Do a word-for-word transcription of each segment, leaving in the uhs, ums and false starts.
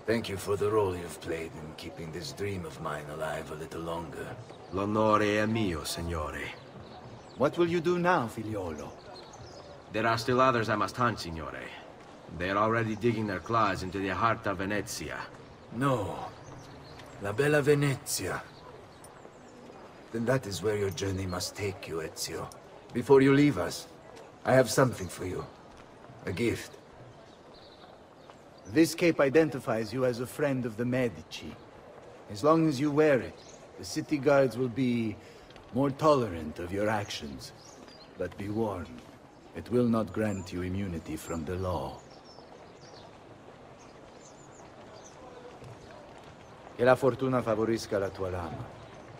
Thank you for the role you've played in keeping this dream of mine alive a little longer. L'onore è mio, signore. What will you do now, Figliolo? There are still others I must hunt, signore. They are already digging their claws into the heart of Venezia. No. La Bella Venezia. Then that is where your journey must take you, Ezio. Before you leave us, I have something for you. A gift. This cape identifies you as a friend of the Medici. As long as you wear it, the city guards will be more tolerant of your actions. But be warned, it will not grant you immunity from the law. Che la fortuna favorisca la tua lama.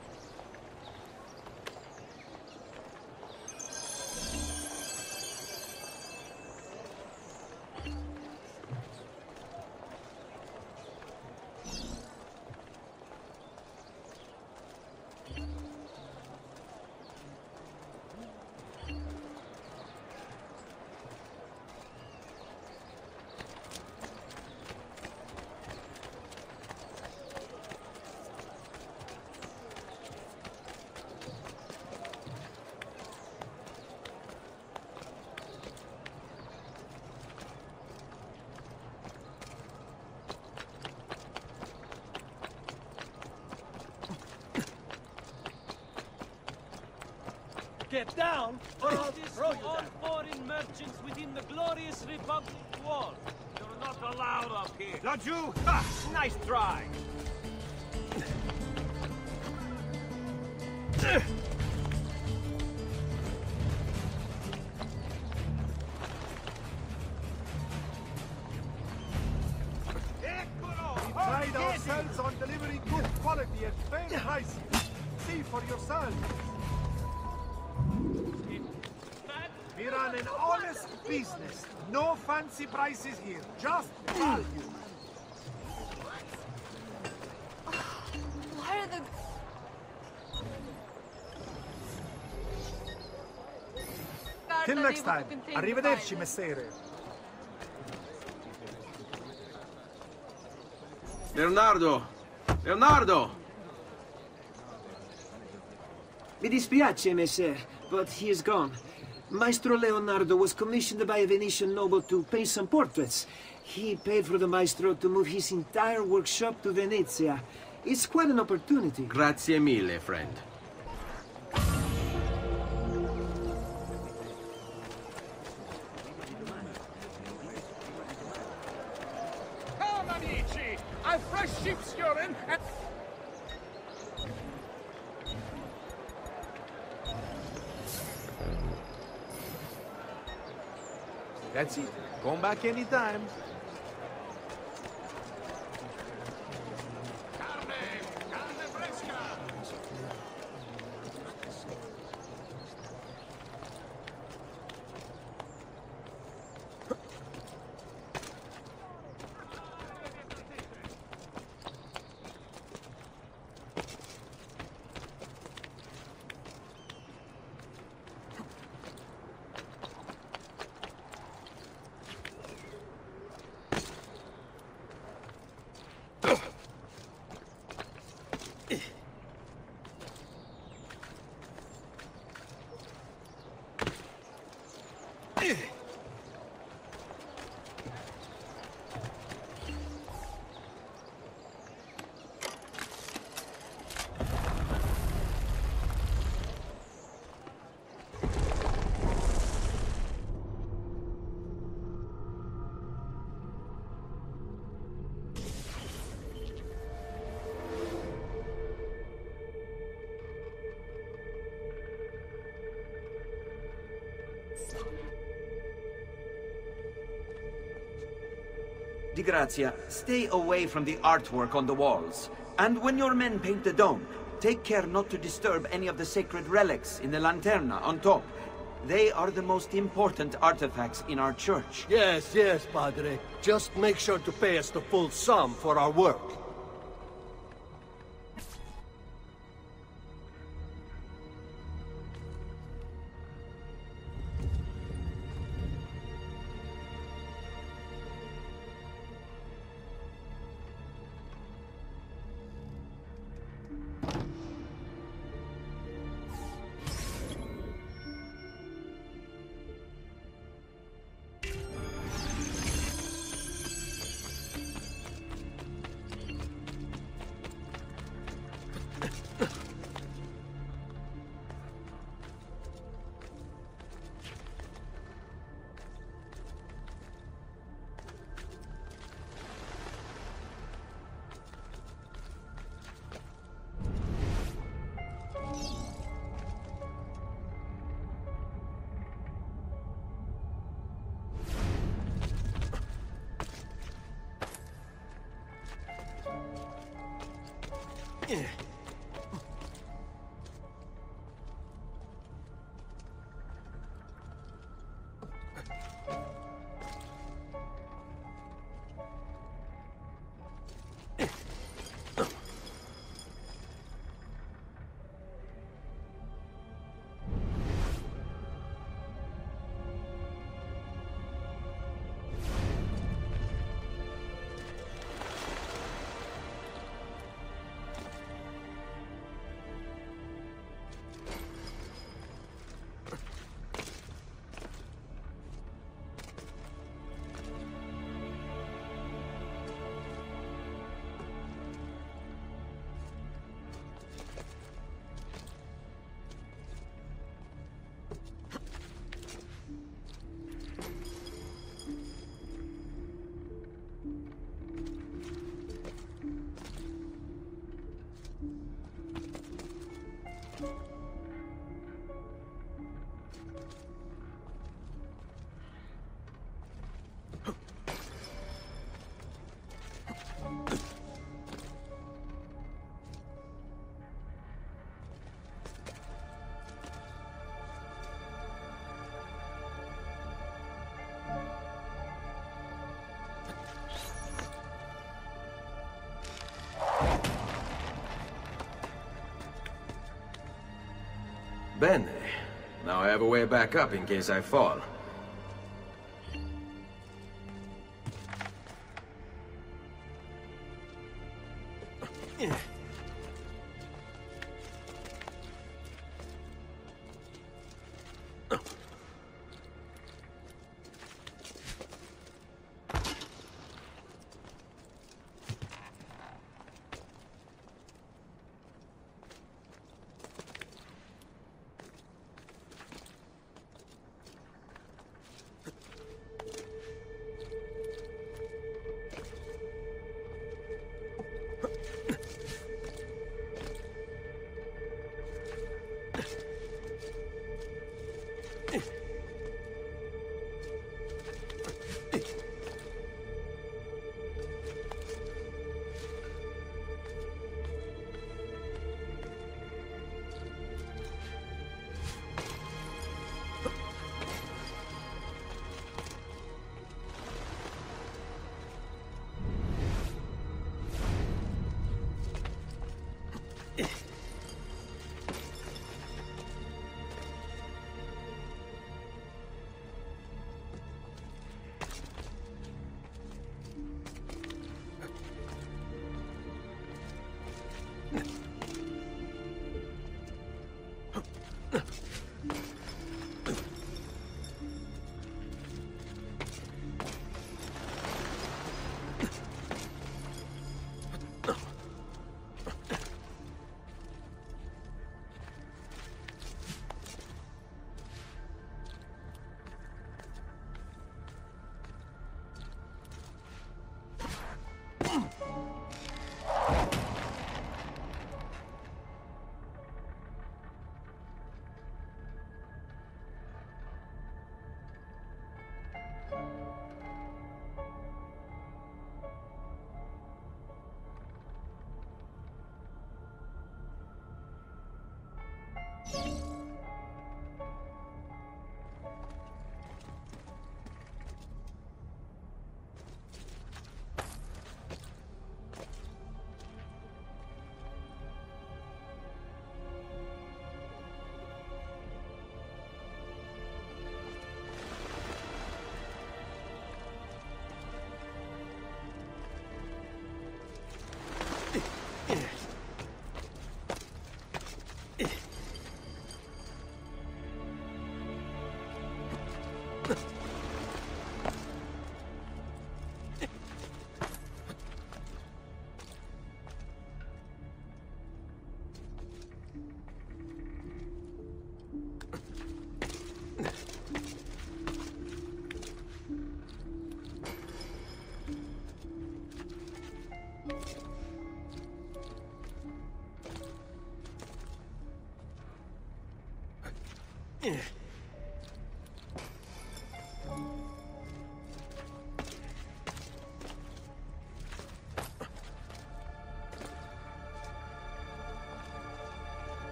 Get down, or I'll throw you all foreign merchants within the glorious Republic wall. You're not allowed up here. Not you? Ha! Nice try. We pride ourselves on delivering good quality at fair prices. See for yourself. We run an honest business. No fancy prices here. Just value. Why are the... Till next time. Arrivederci, messere. Leonardo! Leonardo! Mi dispiace, messer, but he is gone. Maestro Leonardo was commissioned by a Venetian noble to paint some portraits. He paid for the maestro to move his entire workshop to Venezia. It's quite an opportunity. Grazie mille, friend. Come, amici! I've fresh sheep's urine and... That's it. Come back anytime. Di Grazia, stay away from the artwork on the walls. And when your men paint the dome, take care not to disturb any of the sacred relics in the lanterna on top. They are the most important artifacts in our church. Yes, yes, Padre. Just make sure to pay us the full sum for our work. Bene. Now I have a way back up in case I fall.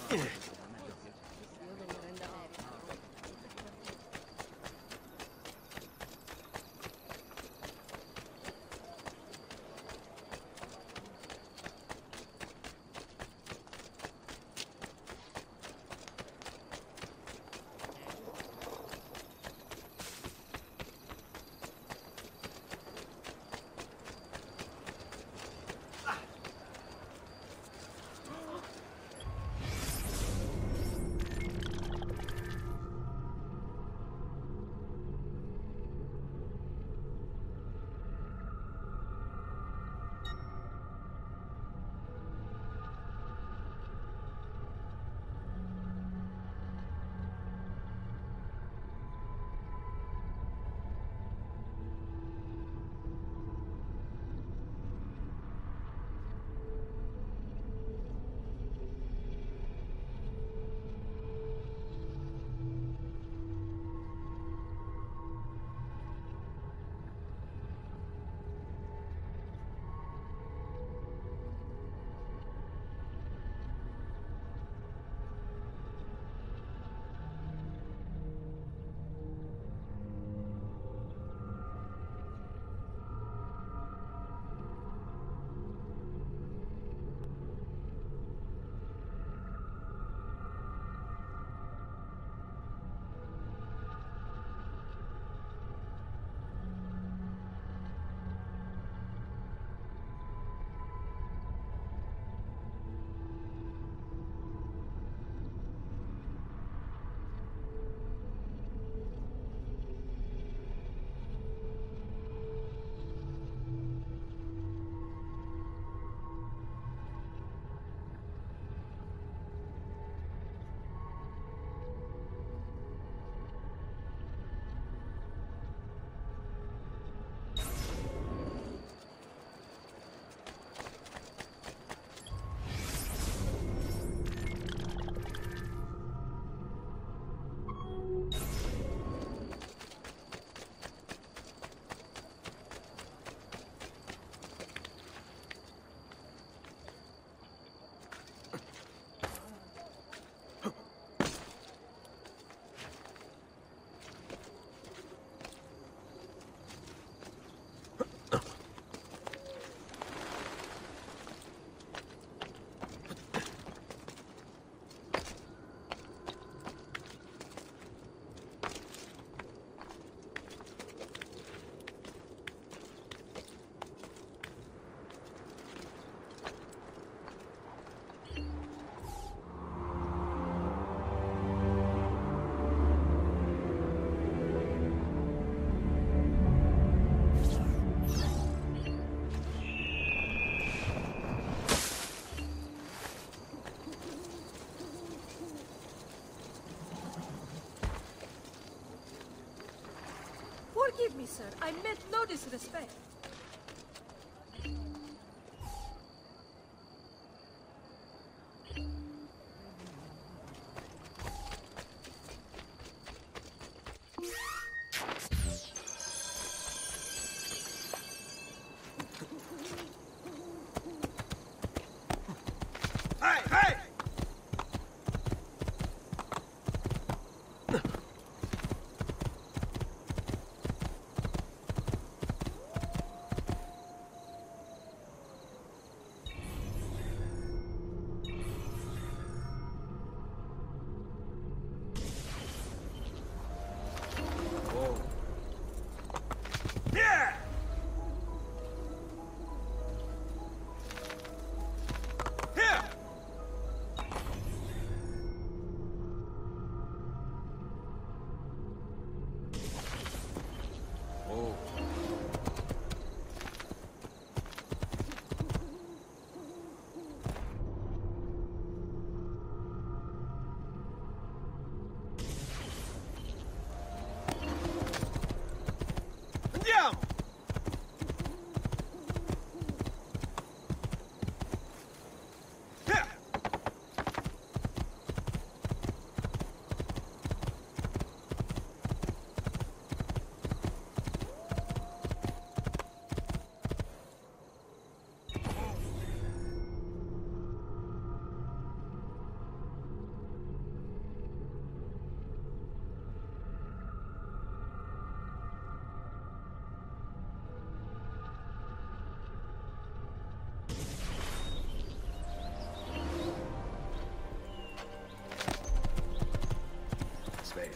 Forgive me, sir. I meant no disrespect.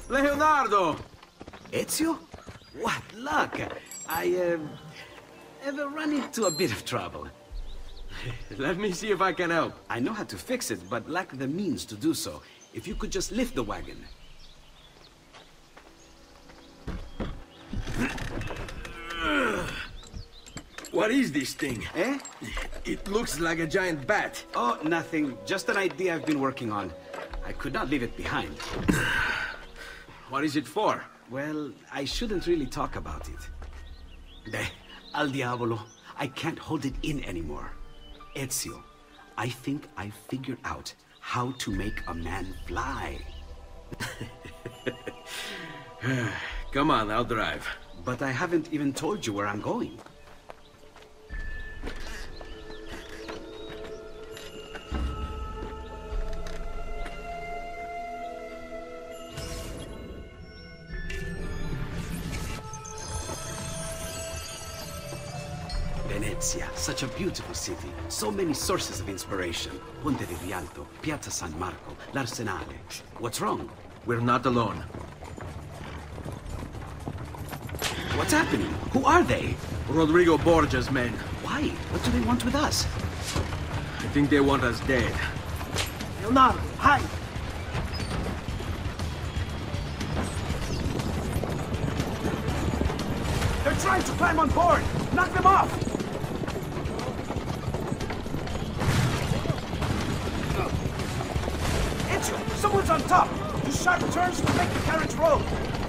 Leonardo! Ezio? What luck! I, uh, have run into a bit of trouble. Let me see if I can help. I know how to fix it, but lack the means to do so. If you could just lift the wagon. What is this thing? Eh? It looks like a giant bat. Oh, nothing. Just an idea I've been working on. I could not leave it behind. What is it for? Well, I shouldn't really talk about it. Beh, al diavolo. I can't hold it in anymore. Ezio, I think I figured out how to make a man fly. Come on, I'll drive. But I haven't even told you where I'm going. Venezia, such a beautiful city. So many sources of inspiration. Ponte di Rialto, Piazza San Marco, l'Arsenale. What's wrong? We're not alone. What's happening? Who are they? Rodrigo Borgia's men. Why? What do they want with us? I think they want us dead. Leonardo, hide! They're trying to climb on board! Knock them off! Ezio, someone's on top! Do sharp turns to make the carriage roll!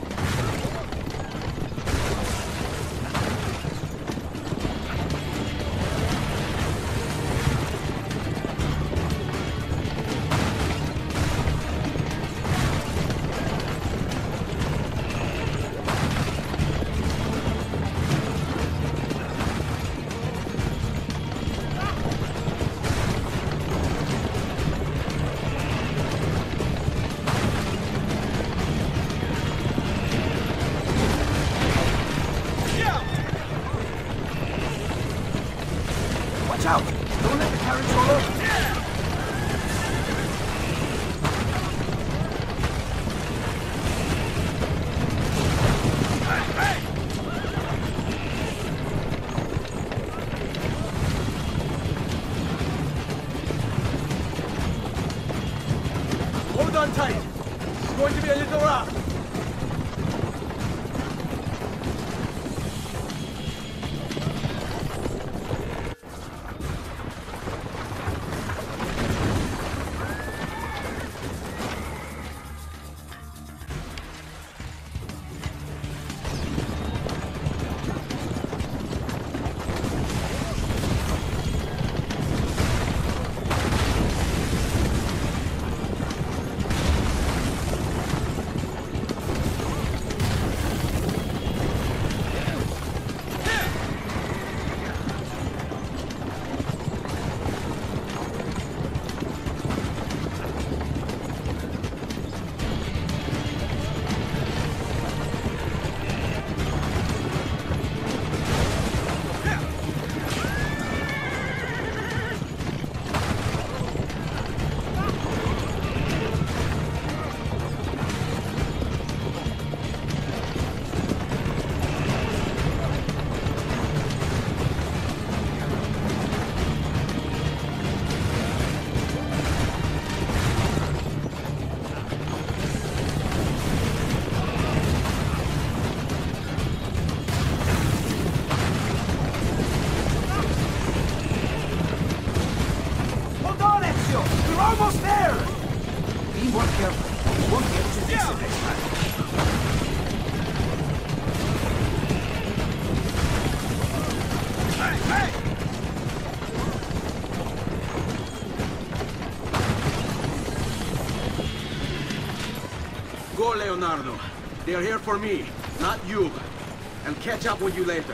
Watch out! Don't let the carriage roll over! Hold on tight. It's going to be a little rough. Almost there! Be more careful. You won't get to this the next time. Hey, hey! Go, Leonardo. They are here for me, not you. I'll catch up with you later.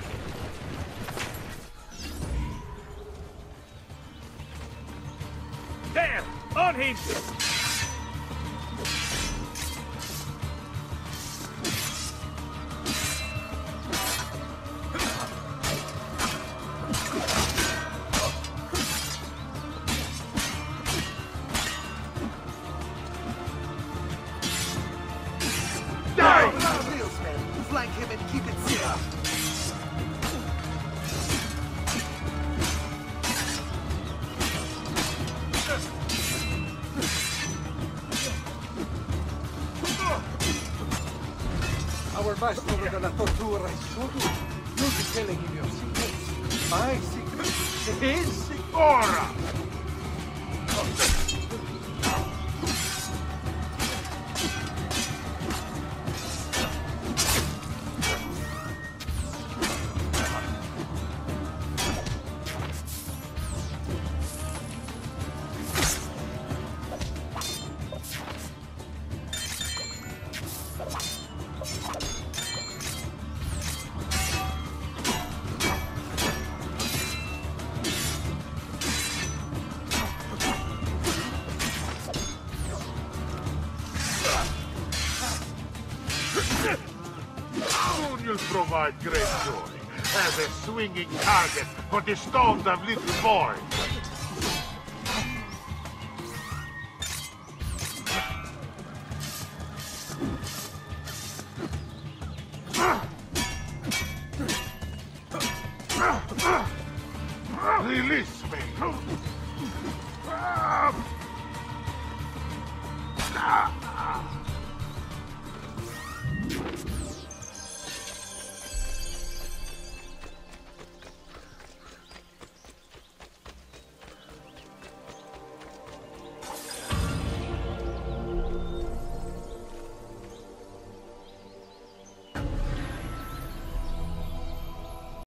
There! On him! your maestro della tortura is solo. You'll be telling him your secrets. My secret. His secret. Ora! Soon you'll provide great joy as a swinging target for the stones of little boys. Release me. Ah.